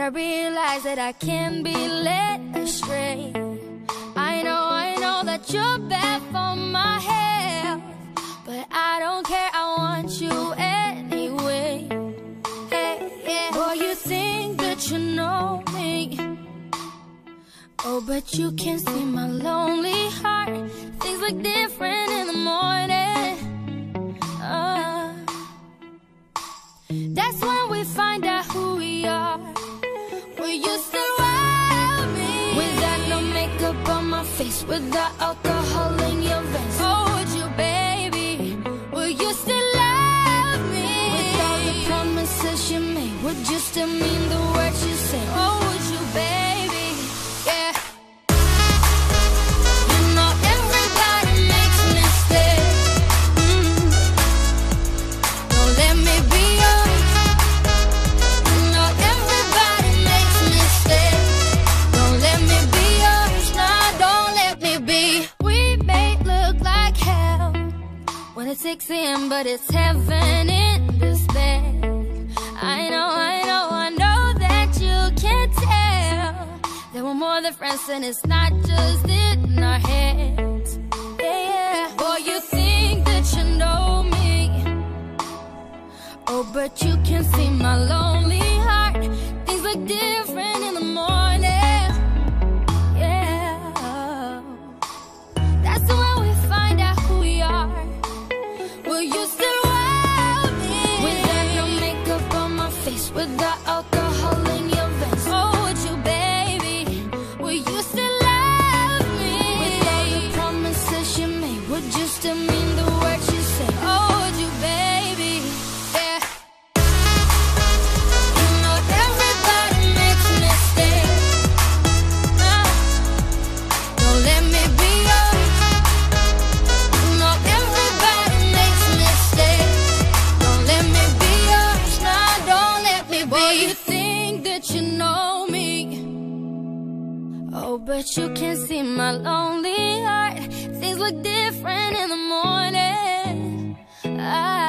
I realize that I can't be led astray. I know that you're bad for my health, but I don't care, I want you anyway. Hey, yeah. Boy, you think that you know me, oh, but you can't see my lonely heart. Things look different in the morning. That's when we find out who we are. Will you still love me? Without no makeup on my face, without alcohol in your veins. Oh, would you, baby? Will you still love me? With all the promises you made, would you still mean the words you say? Oh, would you, baby? Yeah. You know everybody makes mistakes. Don't let me be yours. You know everybody makes mistakes. Don't let me be yours. Nah, don't let me be. We may look like hell when it's 6 a.m., but it's heaven in this bed. I know that you can't tell that we're more than friends, and it's not just in our heads. Yeah, boy, you think that you know me, oh, but you can't see my lonely heart. Things look different in the morning. Yeah, that's when we find out who we are. Will you still love me? Without no makeup on my face, without alcohol in your veins. Oh, would you, baby? Will you still love me? With all the promises you made, would you still mean the words you say? Oh, would you, baby? Yeah. You know everybody makes mistakes. Don't let me be yours. You know everybody makes mistakes. Don't let me be yours. Nah, don't let me be. Boy, you think that you know me, oh, but you can't see my lonely heart. Things look different in the morning.